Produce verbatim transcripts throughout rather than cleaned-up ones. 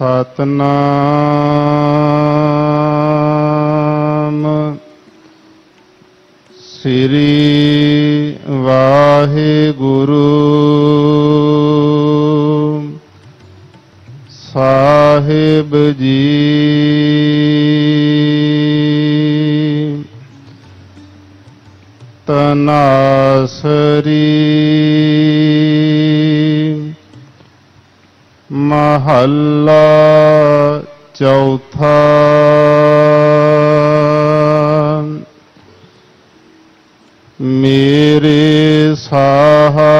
सतनाम श्री वाहिगुरु साहिब जी। तनासरी महल्ला चौथा। मेरे साहा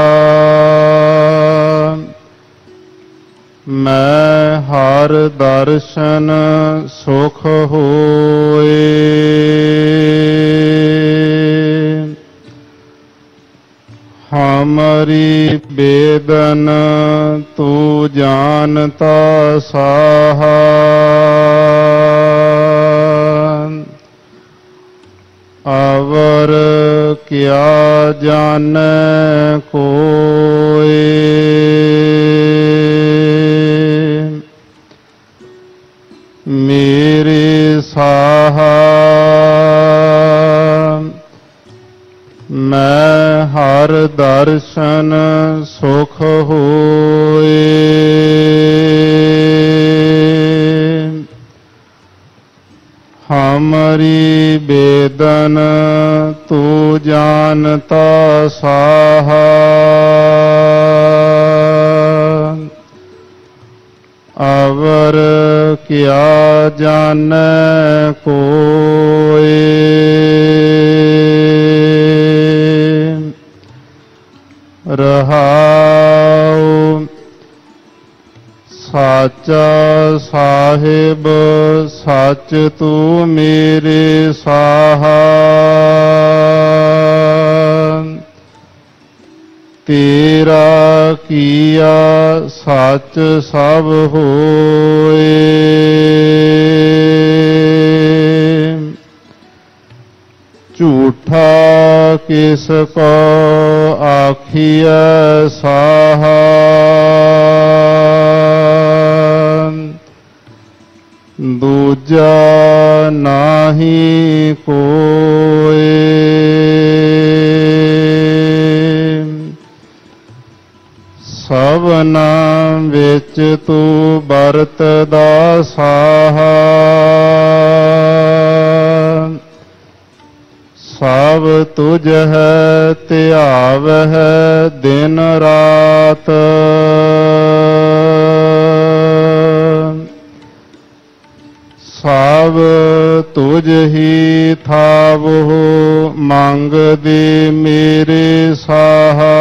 मैं हर दर्शन सुख होए। हमारी बेदन तू जानता साहा। अवर क्या जाने कोई। मेरे साहा मैं हर दर्शन सुख होए। हमारी बेदन तू जानता साहा। अवर क्या जाने कोई। रहाओ साचा साहिब सच तू मेरे साहा। तेरा किया सच सब होए। झूठा किसको आखिया साहा। दूजा नाही कोई। सबना विच तू बरतदा साहा। सब तुझ है त्याव है दिन रात। सब तुझ ही थाव हो मांग दे मेरे साहा।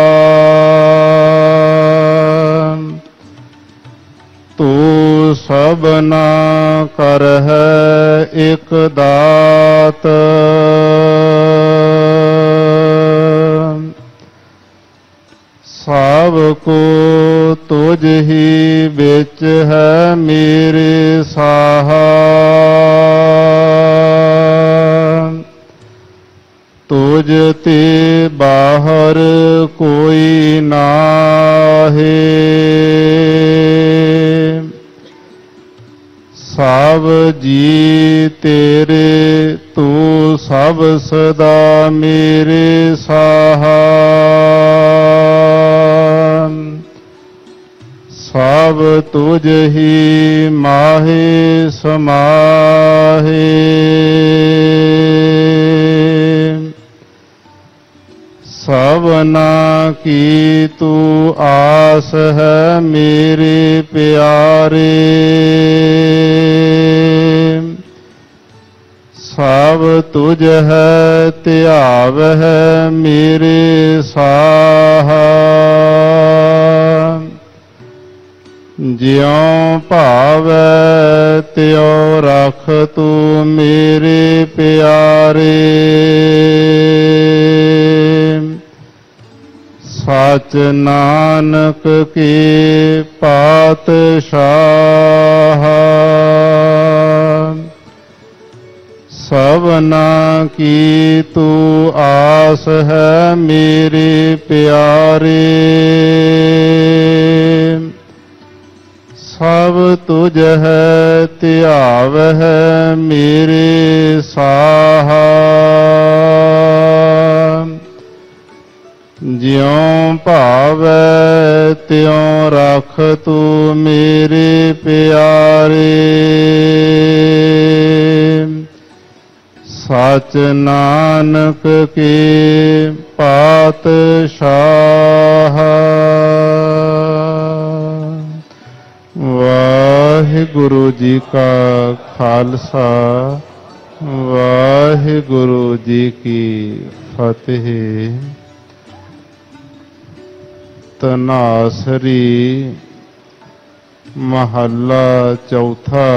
तू सबना कर है एक दात। सब को तुझ ही बिच है मेरे साहा। तुझ ते बाहर कोई नाहे। सब जी तेरे तू सब सदा मेरे साहा। सब तुझ ही माहे समाहे। सबना की तू आस है मेरे प्यारे। सब तुझ है त्याव है मेरे साहा। ज्यों भावै त्यों रख तू मेरे प्यारे। सच नानक के पातशाह। सबना की तू आस है मेरे प्यारे। सब तुझ है त्याव है मेरे साहा ज्यों भावै त्यों रख तू मेरे प्यारे सच नानक के पातशाह वाहिगुरु जी का खालसा वाहिगुरु जी की फतेह। तनासरी महला चौथा।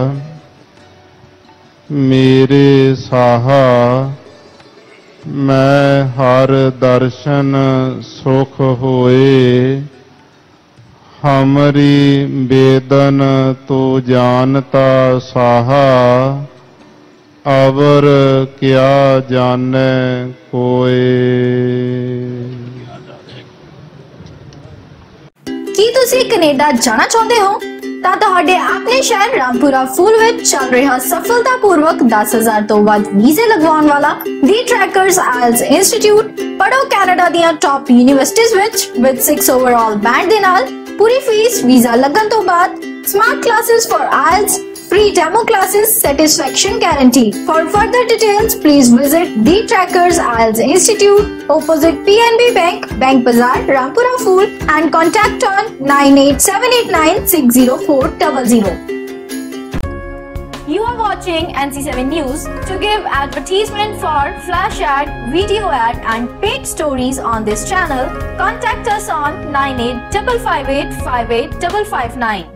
मेरे साहा मैं हर दर्शन सुख होए हमरी बेदन तो जानता साहा अवर क्या जाने कोए। ਕੀ ਤੁਸੀਂ ਕੈਨੇਡਾ ਜਾਣਾ ਚਾਹੁੰਦੇ ਹੋ ਤਾਂ ਤੁਹਾਡੇ ਆਪਣੇ ਸ਼ਹਿਰ ਰਾਮਪੁਰਾ ਫੂਲ ਵਿੱਚ ਚੱਲ ਰਿਹਾ ਸਫਲਤਾਪੂਰਵਕ ਦਸ ਹਜ਼ਾਰ ਤੋਂ ਵੱਧ ਵੀਜ਼ੇ ਲਗਵਾਉਣ ਵਾਲਾ ਦੀ ਟਰੈਕਰਸ ਆਇਲਸ ਇੰਸਟੀਚਿਊਟ ਪੜੋ ਕੈਨੇਡਾ ਦੀਆਂ ਟੌਪ ਯੂਨੀਵਰਸਿਟੀਜ਼ ਵਿੱਚ ਵਿਦ ਸਿਕਸ ਓਵਰਆਲ ਬੈਂਡ ਦੇ ਨਾਲ ਪੂਰੀ ਫੀਸ ਵੀਜ਼ਾ ਲੱਗਣ ਤੋਂ ਬਾਅਦ smart classes for IELTS free demo classes satisfaction guaranteed. For further details please visit the Trackers I E L T S Institute opposite P N B Bank, Bank Bazaar, Rampura Fool and contact on nine eight seven eight nine six zero four zero zero. You are watching N C seven News. To give advertisement for flash ad, video ad and paid stories on this channel, contact us on nine eight five five eight five eight five five nine.